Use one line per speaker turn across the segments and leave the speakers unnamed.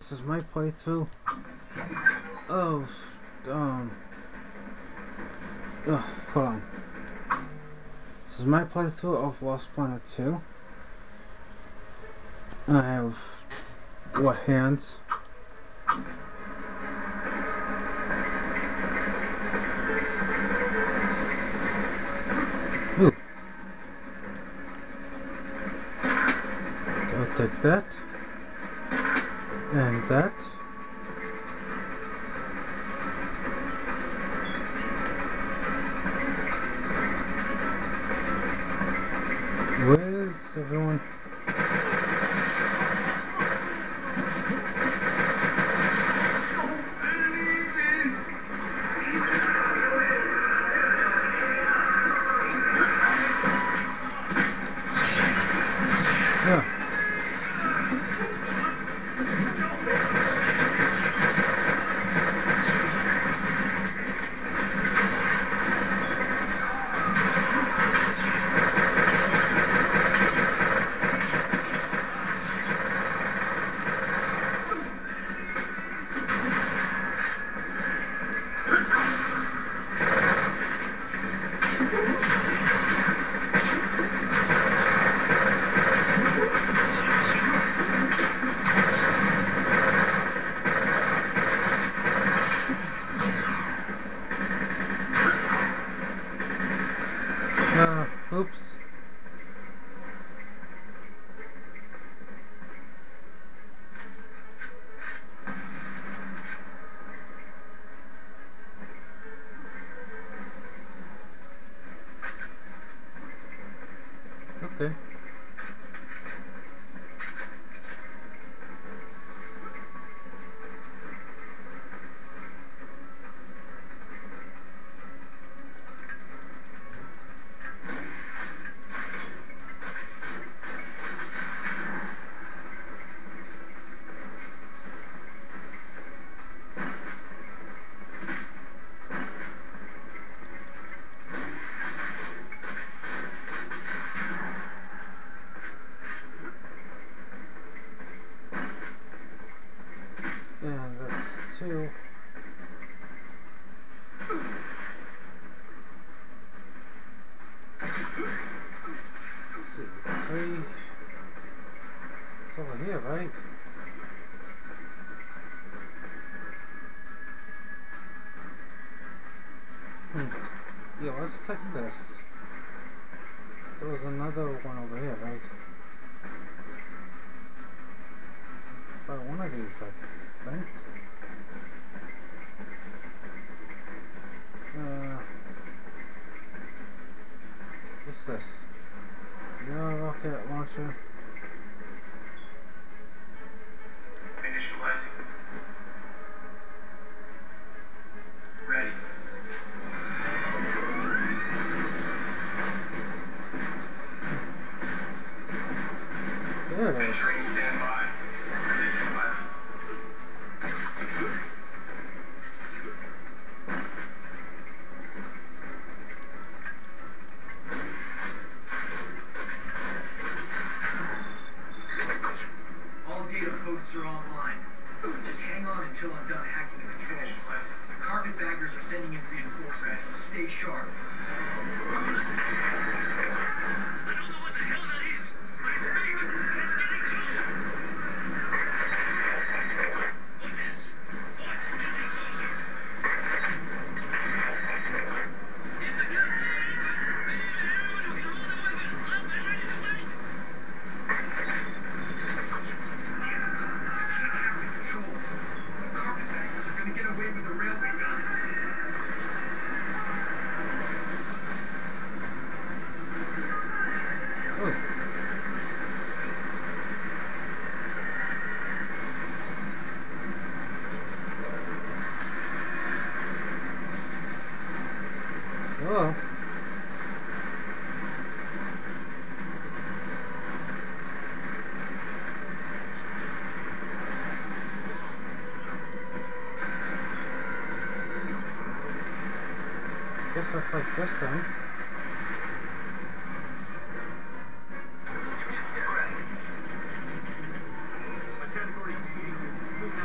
This is my playthrough of hold on. This is my playthrough of Lost Planet 2. And I have what hands? Ooh. I'll take that. And that. Where's everyone? Yeah. Oops. Okay. And that's 2. Let's see, 3. It's over here, right? Yeah, let's take this. There was another one over here, right? But one of these, I think. What's this? No rocket launcher.
Initializing. Ready.
There it is.
Standby. Position left. All data posts are online. Just hang on until I'm done hacking the controls. The carpetbaggers are sending in reinforcements, so stay sharp. I don't know what the hell that is. But it's big. It's getting closer. What's this? What's getting closer? It's a gun. Everyone who can hold a weapon, up and ready to fight. Controls. The carpetbaggers are going to get away with the railway gun.
Oh. Hello. Guess I'll fight this time.
Give me a cigarette. My category 3 is 2.5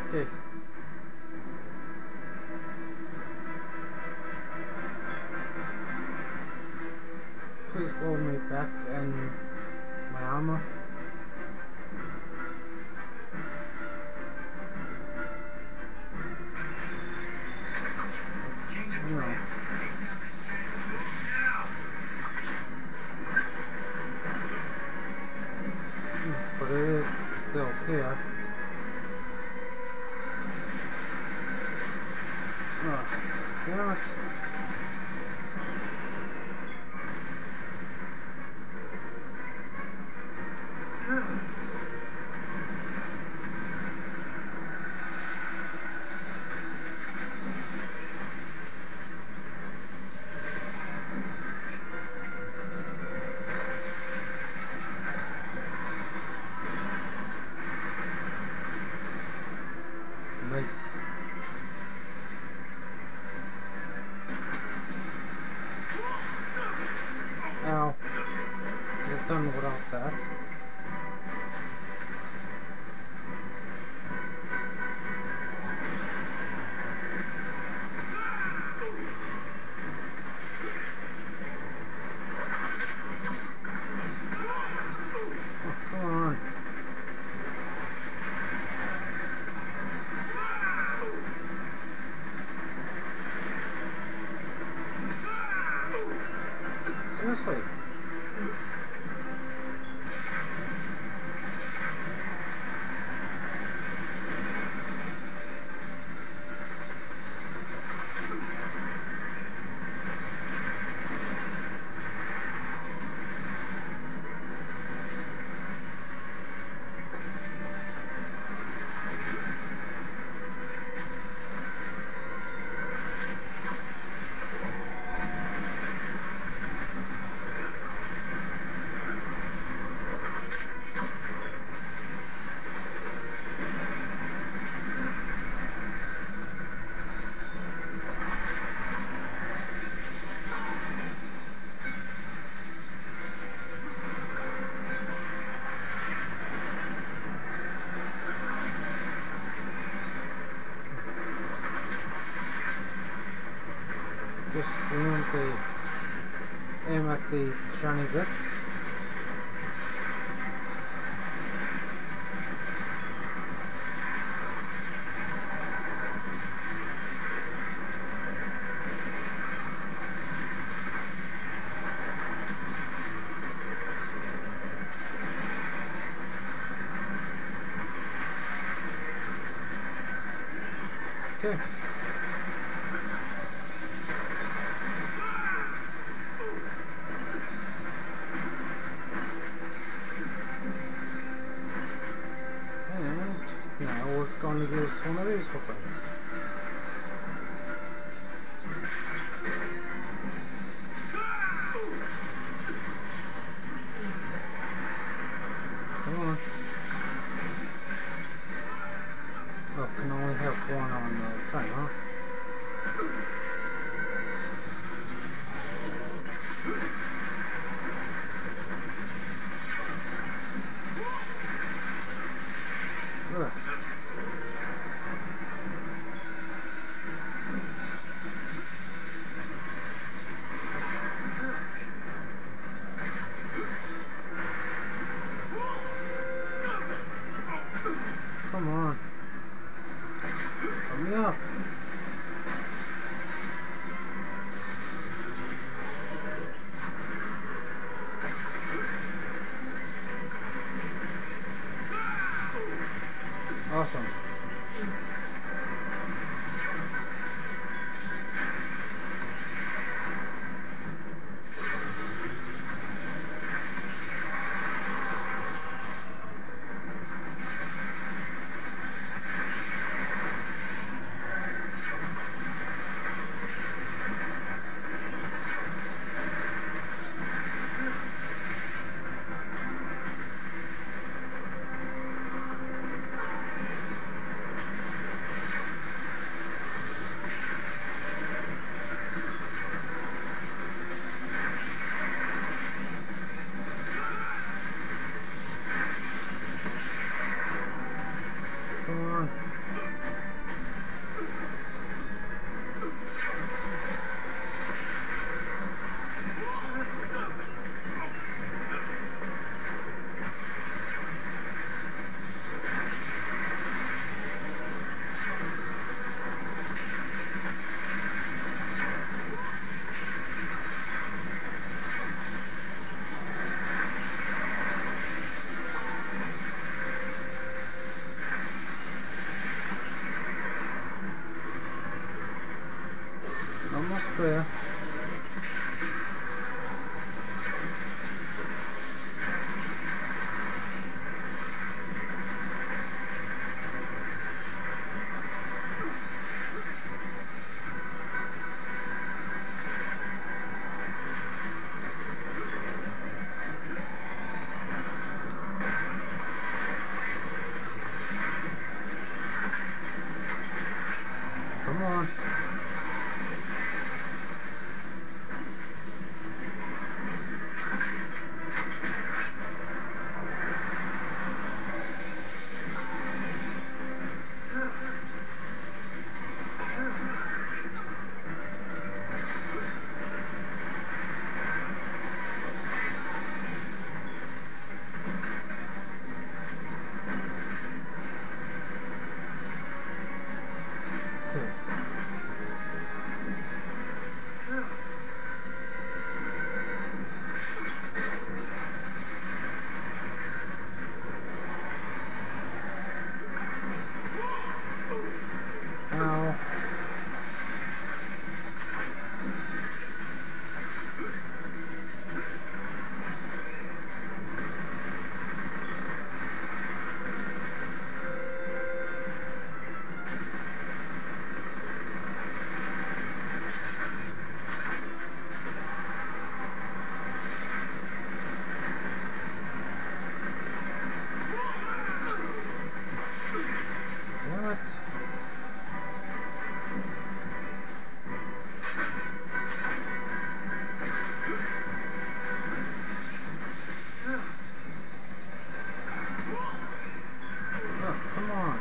Okay. Please load me back in my armor.
Change of plan.
But it is still here. Oh, damn it. Nice. Ow. Get done without that. Oh, come on. Seriously. Just remember to aim at the shiny bits. Okay. And now we're going to use one of these weapons. Come on. Oh, can only have one on the time, huh? Ugh. Come on. Hurry up. Awesome. Come on. clear. Come on. Ow. What? Oh, come on.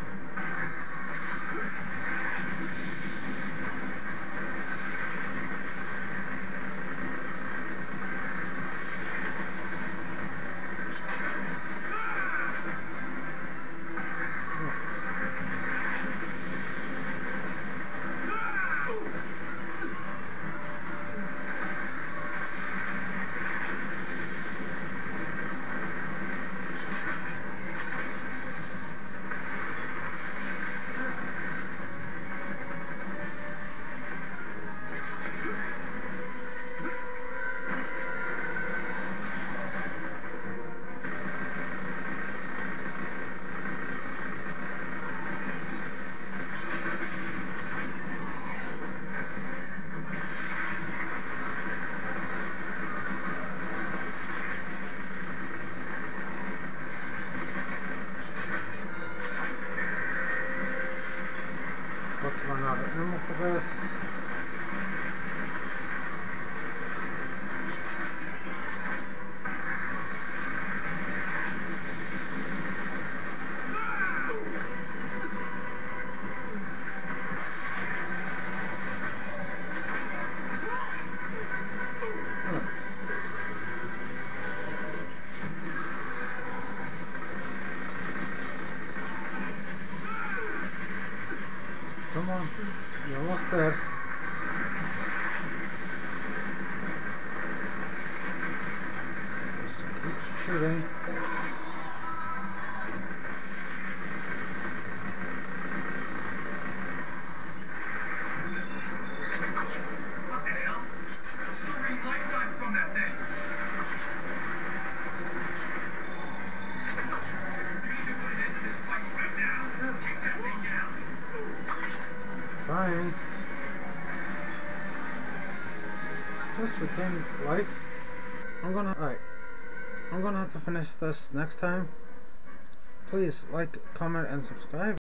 What's run out of ammo for this? Come on, you're almost there. Just keep shooting.
What the hell? I'm still reading life signs from that thing. You need to put an end to this fight right now. Take that thing down.
Fine. Just regain life. Alright. I'm gonna have to finish this next time. Please like, comment, and subscribe.